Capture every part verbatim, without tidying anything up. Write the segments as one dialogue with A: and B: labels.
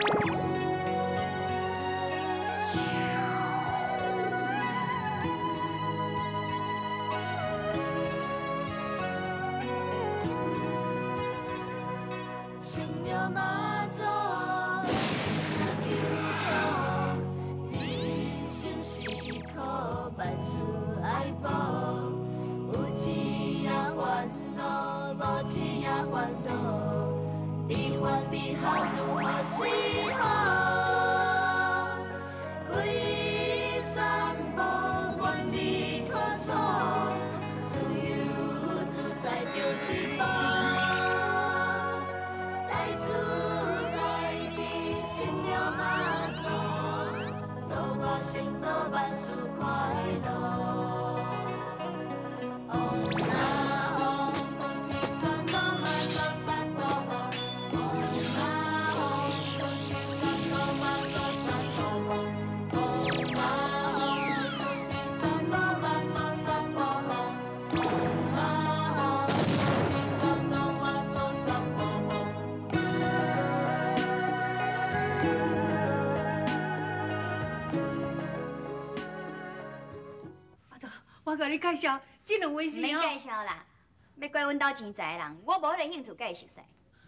A: 我甲你介绍，这两位是
B: 免介绍啦，要怪阮兜钱财的人，我无迄个兴趣介绍噻。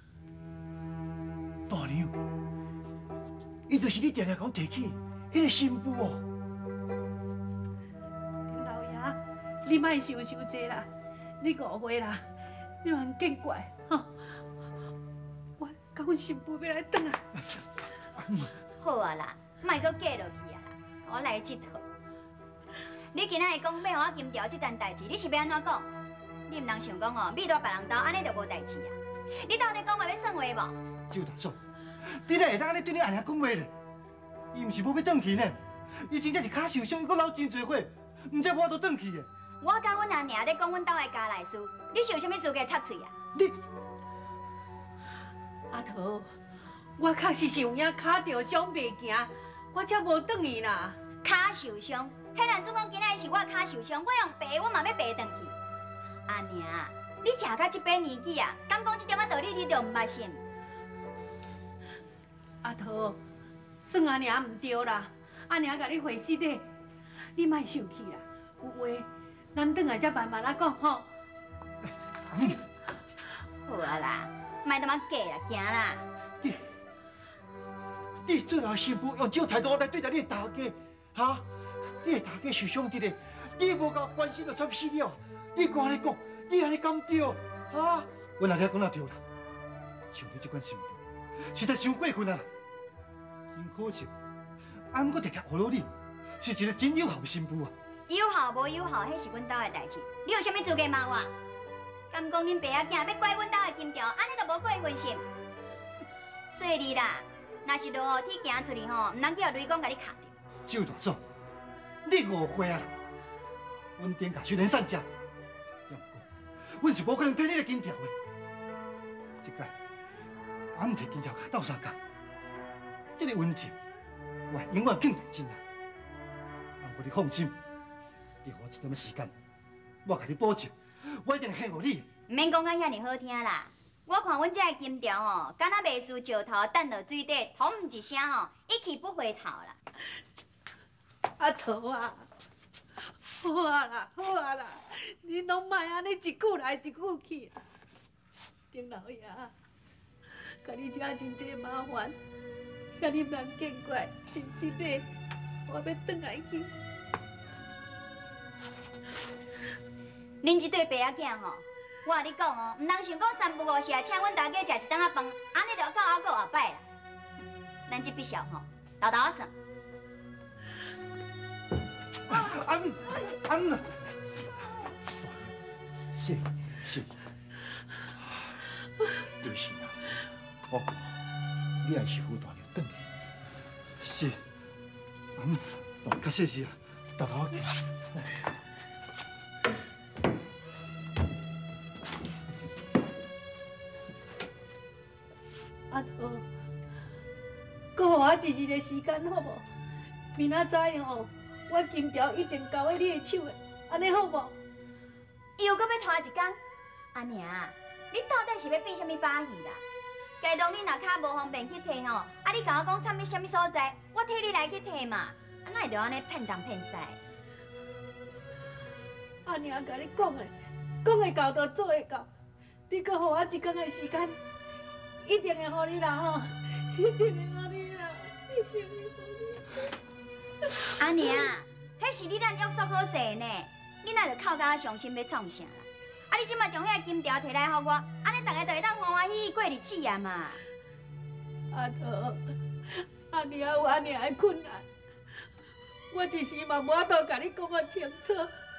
C: 大娘，伊就是你常常讲提起迄个新妇哦。
A: 老爷，你莫想伤济啦，你误会啦，你莫见怪吼。我甲阮新妇要来转啊。
B: 好啊啦，莫搁嫁落去啊啦，我来佚佗。 你今仔日讲要互我金条这件代志，你是要安怎讲？你唔通想讲哦，米到别人兜，安尼就无代志啊！你到底讲话要算话无？
C: 周大嫂，你哪会当安尼对你阿娘讲话呢？伊唔是无要转去呢，伊真正是脚受伤，伊阁流真多血，唔知无法度转去的。
B: 我甲阮阿娘咧讲阮兜的家内事，你是有啥物资格插嘴啊？
C: 你
A: 阿桃，我确实是有影脚着伤袂行，我才无转去啦。
B: 脚受伤。 迄男主讲今仔是我脚受伤，我用爬，我嘛要爬转去。阿娘，你食到这把年纪啊，敢讲这点仔道理你就唔捌信？
A: 阿桃，算阿娘唔对啦，阿娘甲你回信的，你莫生气啦。有话咱转来才慢慢啊讲吼。
B: 好啊啦，莫他妈假啦，行啦。
C: 你，你最后媳妇用这种态度来对待你的大家，哈？ 你的大家受伤伫咧，你无甲关心就惨死了。你我安尼讲，你安尼敢对？啊？我哪天讲到对啦？像你这款媳妇，实在伤过分啊！真可惜，俺搁直直学落你，是一个真有效的媳妇啊！
B: 有效无有效，迄是阮兜的代志，你有啥物资格骂我？敢讲恁爸仔囝要拐阮兜的金条，安尼就无过分心。所以你啦，若是落雨天行出去吼，唔通叫雷公甲你卡着。
C: 周大嫂。 你误会啊！阮店家虽然善食，要不过，阮是无可能骗你的金条的。这届，我唔摕金条卡斗相共，这个温情，我会永远记在心内。不过你放心，你给我一点时间，我甲你保证，我一定会护你。
B: 唔免讲甲遐尼好听啦！我看阮这个金条哦，敢若袂输石头等落水底，捅唔一声哦，一去不回头啦。
A: 阿桃啊，好啊啦，好啊啦，你拢莫安尼一句来一句去啦。丁老爷，甲你惹真济麻烦，请你莫见怪，真实的，我要转来去。
B: 恁这对爸仔囝吼，我甲你讲哦，唔通想讲三不五时啊，请阮大家食一顿仔饭，安尼就到后个后摆啦。咱这笔账吼，豆豆仔算。
C: 安安啊！是是，对是啊，哦，你还是好大了，等你。是，安，大确实是啊，大头仔。
A: 阿桃，搁互我一日的时间好无？明仔早吼。 我金条一定交喺你的手的，安尼好无？
B: 又搁要拖一工？阿娘，你到底是要变啥物把戏啦？假如你若脚无方便去摕吼，爱啊，你甲我讲藏伫什么所在，我替你来去摕嘛，啊，哪会着安尼骗东骗西？
A: 阿娘甲你讲的，讲会到就做会到。你搁予我一天的时间，一定会予你啦吼，一定会予你啦，一定会予你。
B: 阿娘，迄是你咱约束好势呢，你哪着靠甲伤心要创啥啦？啊，你即马将迄个金条摕来予我，安尼大家就会当欢欢喜喜过日子啊嘛。
A: 阿桃，阿娘有阿娘的困难，我一时嘛无法度甲你讲啊清楚。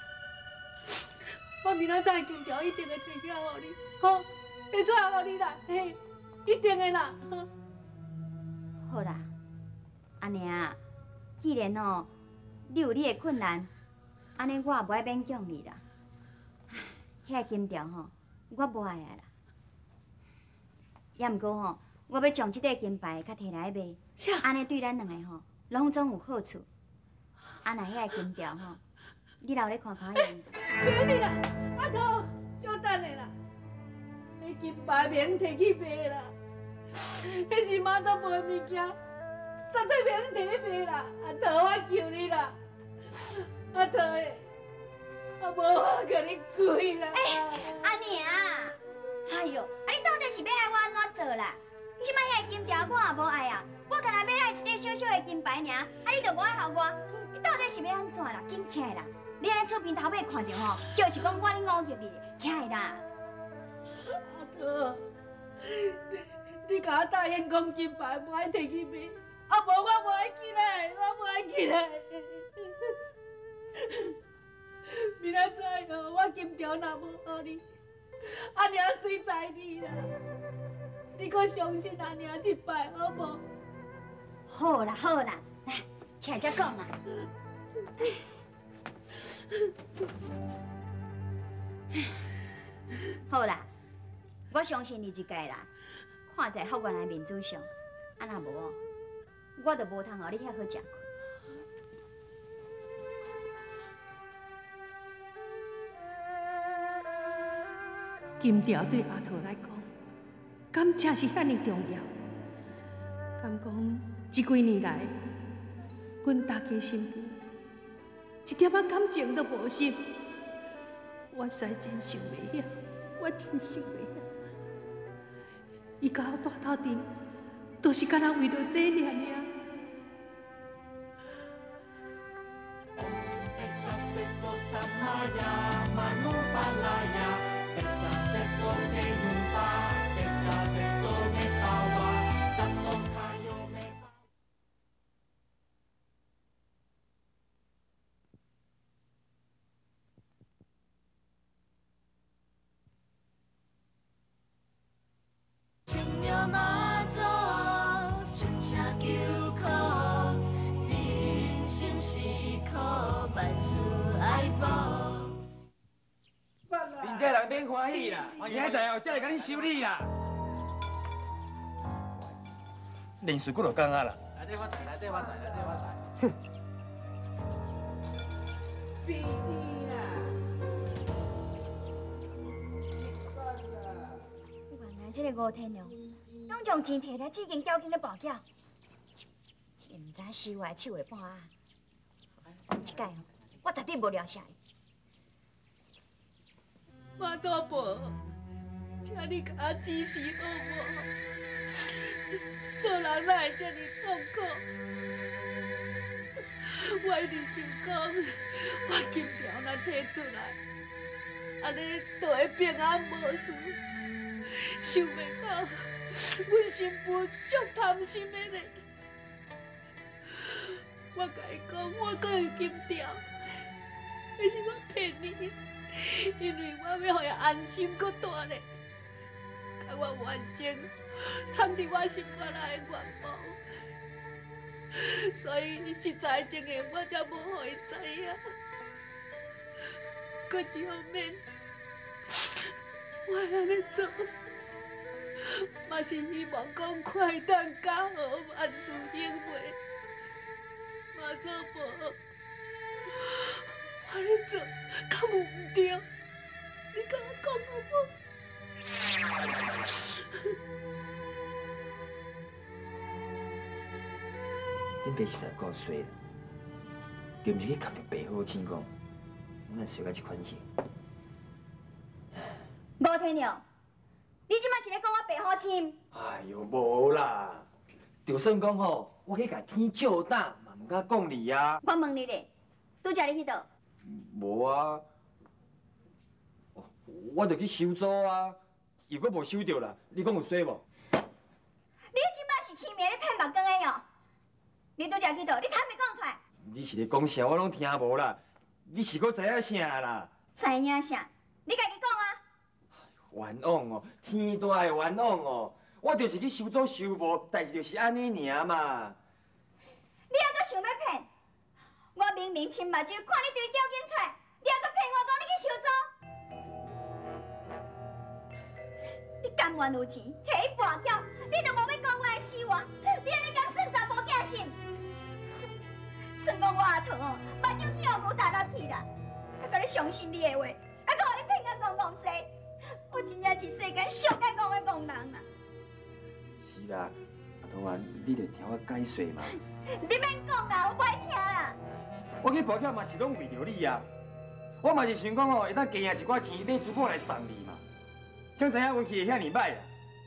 A: 我明仔载金条一定会摕起来予你，吼，会转予你啦，嘿，一定的啦。
B: 好啦，阿娘，既然哦，你有你的困难，安尼我也无爱勉强你啦。迄个金条吼，我无爱啊啦。也毋过吼，我要将即块金牌较摕来卖，安尼对咱两个吼，拢总有好处。啊，若迄个金条吼，你留咧看看用。
A: 免你啦，阿桃，稍等下啦。迄金牌免摕去卖啦，迄是妈祖婆的物件，绝对免摕去卖啦。阿桃，我求你啦，阿桃诶，我无法甲你跪啦。
B: 哎，阿娘，哎哟，啊你到底是要爱我安怎做啦？即摆迄个金条我也无爱啊，我干那要爱一块小小的金牌尔，啊你就无爱互我，你到底是要安怎啦？紧起来啦！你安尼厝边头尾看着吼，就是讲我咧误入你，起来啦！
A: 阿桃，你甲我答应讲金牌无爱摕去卖，啊无我无爱起来，我无爱起来。明仔载哦，我金条若无予你，阿娘随在你啦。你搁相信阿娘一摆好无？
B: 好啦好啦，来，起来才讲啦。好啦，我相信你一届啦，看在福原的面子上，啊若无哦，我就无通互你遐好食亏。
A: 金条对阿桃来讲，敢真是遐尼重要？敢讲这几年来，阮大家身边一点仔感情都无失，我实在真想袂晓，我真想袂晓。伊甲我大斗阵，都是敢若为着这尔尔。
D: 恁这人免欢喜啦，明仔载后才来甲恁修理啦。连续几落工啊啦！来底发财，来底发财，来底发财。哼！屁屁啦！
B: 原来这个吴天良，拢将钱摕来志经交警咧报缴，这个唔知收坏手的半啊！这届我绝对无留下伊。
A: 妈祖婆，请你甲我指示好无？做人哪会这么痛苦？我一直想讲，我金条若摕出来，安尼就会平安无事。想袂到，阮新妇足贪心的咧。我甲伊讲，我阁有金条，那是我骗你。因为我要互伊安心搁大咧，甲我完成藏伫我心肝内的愿望，所以实在情形我才无互伊知影。搁一方面，我安尼做，嘛是希望讲快当家和万事兴会。妈祖婆。我咧做，敢有唔对？你甲我讲好无？
D: 恁爸实在够衰啦，对毋是去磕着白好钱讲，咱衰到这款型。
B: 吴天良，你即摆是咧讲我白好亲？
D: 哎呦，无啦，就算讲吼，我去甲天照打，嘛唔敢讲你啊。
B: 我问你咧，拄则你去倒？
D: 无啊，我着去收租啊，如果无收到啦，你讲有衰无？
B: 你即摆是青面咧骗目光的哦！你拄则去倒？你坦白讲出来。
D: 你是咧讲啥？我拢听无啦。你是搁知影啥啦？
B: 知影啥？你家己讲啊！
D: 冤枉哦，天大的冤枉哦！我就是去收租收无，但是就是安尼尔嘛。
B: 你还阁想要骗？我明明亲目睭看你对条件出来，你还阁骗我讲你去收租？你甘愿有钱，摕去跋筊，你都无要讲我的死活，你安尼敢算查甫囝心？算讲我阿桃哦，目睭去互牛打落去啦，还甲你相信你的话，还阁互你骗甲戆戆西，我真正是世间上爱戆的戆人啦！
D: 是啦，阿童啊，你着听我解说嘛。
B: 你免讲啦，我不爱听啦。
D: 我去跋筊嘛是拢为着你啊，我嘛是想讲哦，会当加赢一寡钱买珠宝来送你嘛。谁知影运气会遐尼歹啦？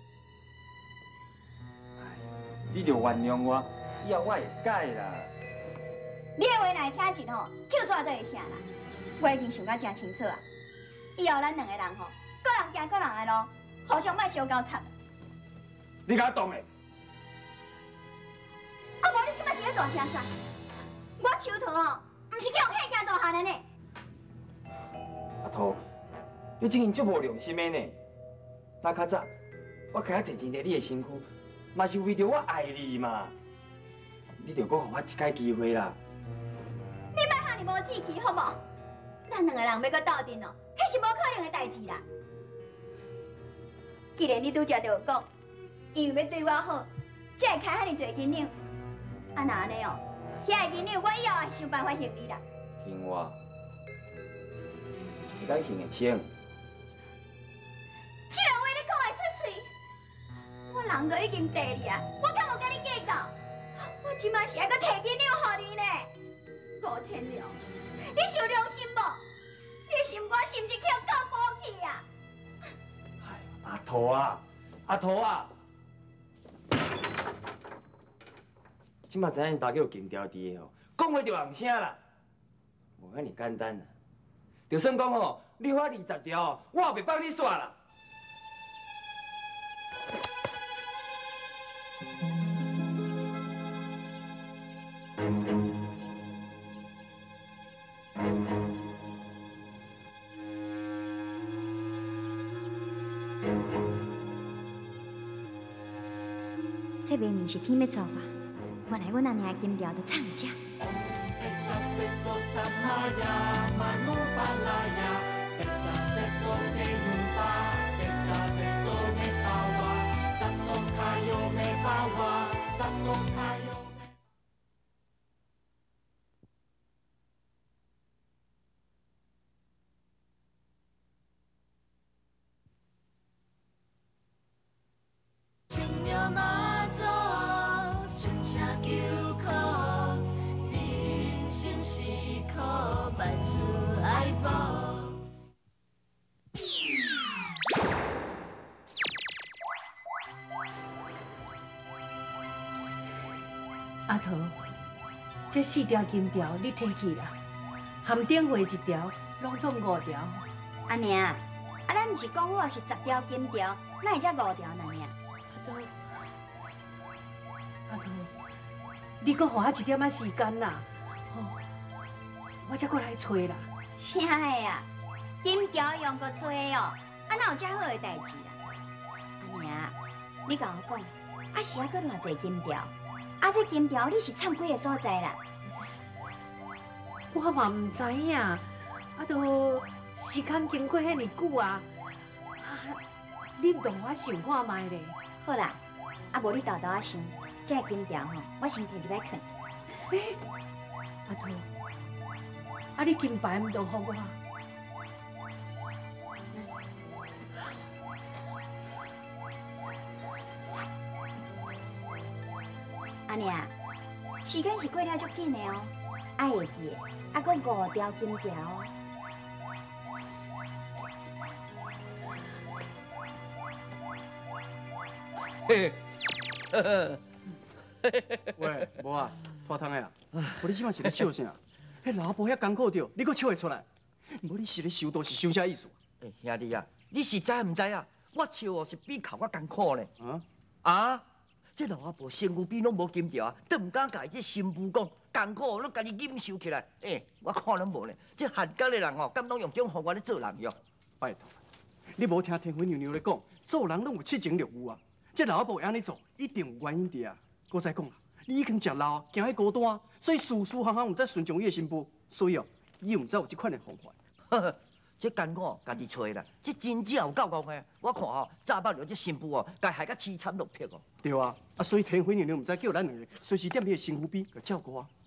D: 哎，你着原谅我，以后我会改啦。
B: 你的话若会听真吼，手纸都会声啦。我已经想甲真清楚啊，以后咱两个人吼，各人行各人的路，互相莫相交惨。
D: 你甲我当的？
B: 啊无你即摆是咧大声啥？我手头吼，毋是去用迄件大汉的呢。
D: 阿桃，你这人足无良心的呢。那较早，我开遐侪钱在你的身躯，嘛是为着我爱你嘛。你着搁互我一摆机会啦。
B: 你莫遐尼无志气好无？咱两个人要搁斗阵哦，迄是无可能的代志啦。既然你拄则就有讲，因为要对我好，才会开遐尼侪金两。啊那安尼哦，遐个金两我以后会想办法还你啦。
D: 还我？会当还会清？
B: 这个话你讲会出嘴？我人都已经地你啊，我敢有甲你计较？我即摆是还阁摕金两予你呢？吴天良，你是有良心无？你的心肝是毋是欠到补去啊？
D: 哎，阿桃啊，阿桃啊！即马知影大家有金条伫的吼，讲话就红声啦，无遐尼简单啦。就算讲吼，你发二十条，我也袂帮你煞啦。
B: 这明明是天要造化，原来阮阿娘的金条就藏在这。
A: 阿桃，这四条金条你摕去啦，含顶回一条，拢总五条。
B: 阿娘，啊咱毋是讲好是十条金条，哪会才五条呢？娘？
A: 阿桃，阿桃，你搁给我一点仔时间啦，吼，我才过来找啦。
B: 啥的啊？金条用搁找哦，啊哪有遮好的代志啦？阿娘，你甲我讲，啊是还搁偌济金条？啊这金条你是藏几个所在啦？
A: 我嘛唔知影，啊，都时间经过遐尼久啊，啊，你唔同我想看卖咧。
B: 好啦，啊无你豆豆啊想，这个金条吼，我先摕一摆藏。
A: 诶，阿桃，啊你金牌唔同互我？
B: 阿娘， 时间是过了足紧的哦，爱会记的，还阁五条金条哦。
E: 嘿，呵呵，
F: 喂，无啊，拖汤的啊，无你即摆是咧笑啥？迄老婆遐艰苦着，你阁笑会出来？无你是咧收刀是收啥意思？
E: 欸兄弟啊，你是知唔知啊？我笑哦是比哭我艰苦呢。
F: 啊？
E: 啊！这老阿婆身躯边拢无金条啊，都唔敢甲伊这新妇讲艰苦，拢家己忍受起来。哎、欸，我看拢无呢。这汉江的人吼，敢拢用这种方法咧做人哟？
F: 拜托，你无听天灰娘娘咧讲，做人拢有七情六欲啊。这老阿婆会安尼做，一定有原因的啊。搁再讲啦，你已经食老，行迄孤单，所以事事行行唔知顺从伊的新妇，所以哦，伊又唔知有这款的方法。
E: 呵呵。这艰苦家己找啦，这真正有够戆的。我看吼，早捌了这新妇哦，该害甲凄惨落魄哦。
F: 对啊，啊所以天灰娘娘唔知叫咱两个随时踮迄个新妇边，去照顾啊。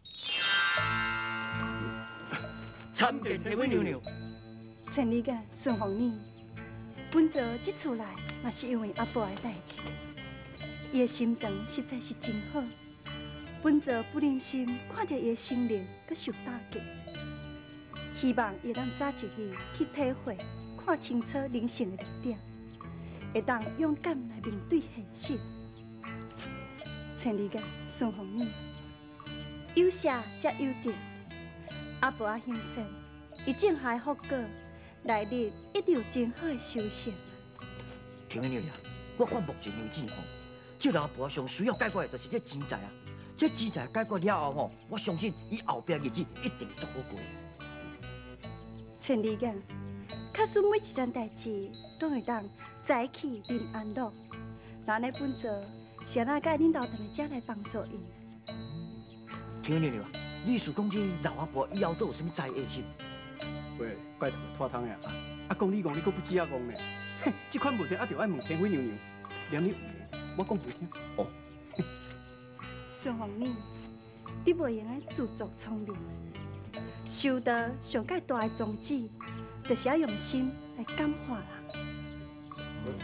E: 参见天灰娘娘。
G: 千里眼顺风耳，本座这次来嘛是因为阿婆的代志，伊的心肠实在是真好。本座不忍心看到伊的心灵佮受打击。希望会当早一日去体会、看清楚人生的弱点，会当勇敢来面对现实。千里眼顺风耳，有舍则有得。阿婆啊，先生，伊种下福果，来日一定有真好的收成。
E: 天灰娘娘，我看目前有情况，这老婆上需要解决的就是这钱财啊。这钱财解决了后吼，我相信伊后壁日子一定足好过。
G: 千里眼，假使每一件代志都会当在一起临安乐，那呢本座是哪个恁老大的家来帮助因？
E: 天灰娘娘，你是讲这老阿婆以后都有啥物灾厄是？
F: 喂，拜托拖汤的啊！啊讲你讲你，阁不止啊讲呢。嘿，这款问题啊，着爱问天灰娘娘，连你有呢，我讲不听。
E: 哦。
G: 顺风耳，你袂用爱自作聪明。修道上界大的宗旨，就是要用心来感化人。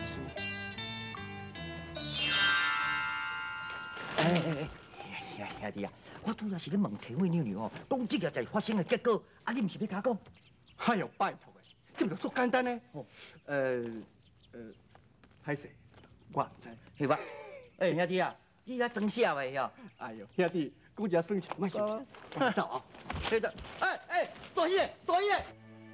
E: 哎哎哎，兄弟啊，我拄则是咧问天灰娘娘哦，讲这个才发生的结果，啊，你唔是要甲我讲？
F: 哎呦，拜托的，这不就足简单呢？哦，呃呃，歹势，我唔知。
E: 是吧？哎，兄弟啊，你来装笑的哟？
F: 哎呦，兄弟，讲一下算钱，莫生气，赶紧走啊！
E: 对的，哎哎，大爷大爷。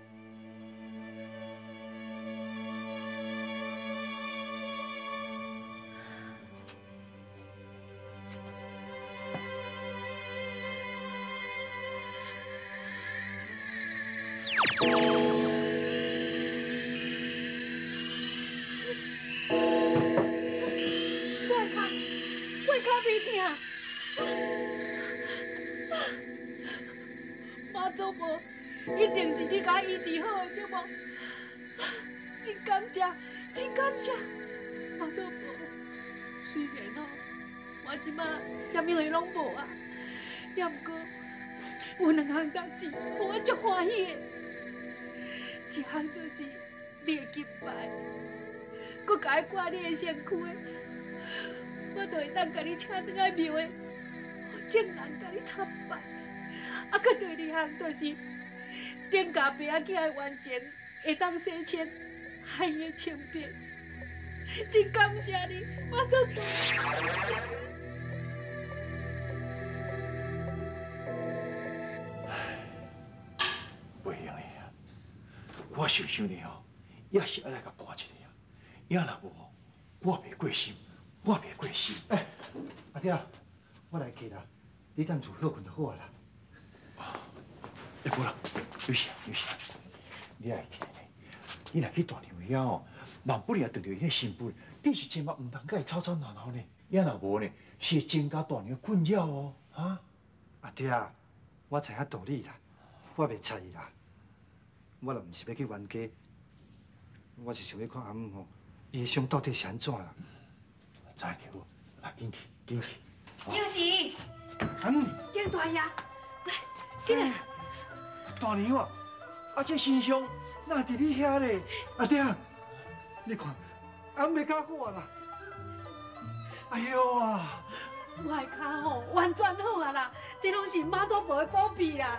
A: 妈祖婆，一定是你甲医治好的，对无？真感谢，真感谢，妈祖婆。虽然哦，我即马啥物事拢无啊，也毋过有两项代志，互我足欢喜的。一项就是你的金牌，佮甲伊挂你的身躯的，我就会当甲你请转来庙的，互正人甲你参拜。啊，佮第二项就是顶家爸仔囝的完全会当洗清害伊的清白，真感谢你，我做不感谢你。
H: 袂用的啊！我想想呢吼，也是爱来甲博一个啊。要若无，我袂过心，我袂过心。
C: 哎，阿爹，我来去啦，你等住好困就好啊啦。
H: 哎，无啦，有事有事，你爱去呢？你若去大娘遐哦，万不利也撞到伊迄新妇，你是千万唔通甲伊吵吵闹闹呢。要若无呢，是会增加大娘困扰哦，啊！
C: 阿爹，我知影道理啦，我袂睬伊啦。我若唔是要去冤家，我是想要看阿母吼，伊的伤到底是安怎啦？
H: 知着无？来，紧去，紧去。
B: 有事。
C: 阿母，
A: 见大爷，来，
C: 进来。大娘啊，啊这身伤哪伫你遐咧？阿爹，你看，阿母袂敢好啊啦。哎呦啊！
A: 我的脚吼完全好啊啦，这拢是妈祖婆的保庇啦。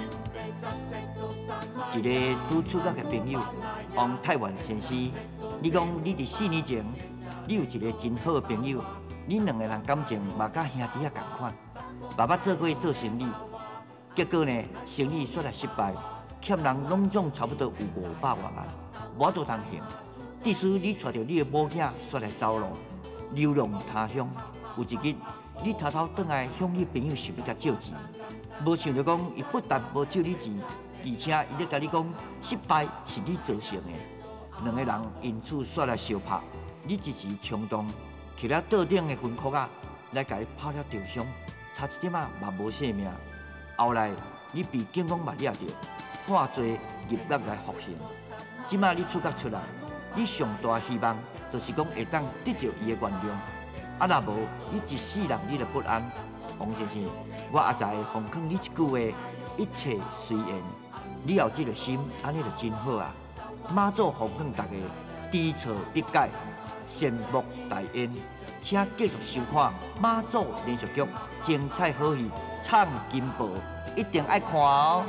E: 一个拄出家的朋友，王太原先生，你讲你伫四年前，你有一个真好的朋友，你两个人感情嘛甲兄弟啊同款，爸爸做过做生意，结果呢，生意煞来失败，欠人拢总差不多有五百万啊，无都通还。即使你带着你的某囝煞来走路，流浪他乡，有一日你偷偷转来向你朋友想要甲借钱，无想到讲伊不但无借你钱，而且伊咧甲你讲失败是你造成的，两个人因此煞来相拍，你一时冲动，摕了桌顶的分箍啊来甲伊拍了重伤，差一点啊嘛无性命。后来你被警方嘛抓着，判罪入狱来服刑。即马你出监出来，你上大希望就是讲会当得到伊的原谅。啊，若无你一世人你就不安。王先生，我也在奉劝你一句话：一切随缘。你有这个心，安尼就真好啊！妈祖奉劝大家知错必改，善莫大焉。请继续收看妈祖连续剧精彩好戏《唱金宝》，一定爱看哦！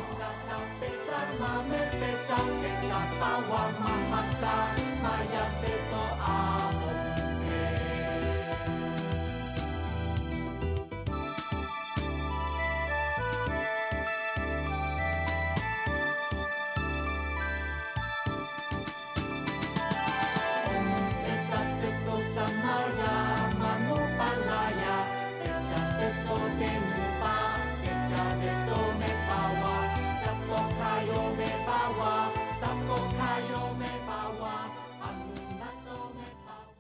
I: Mama,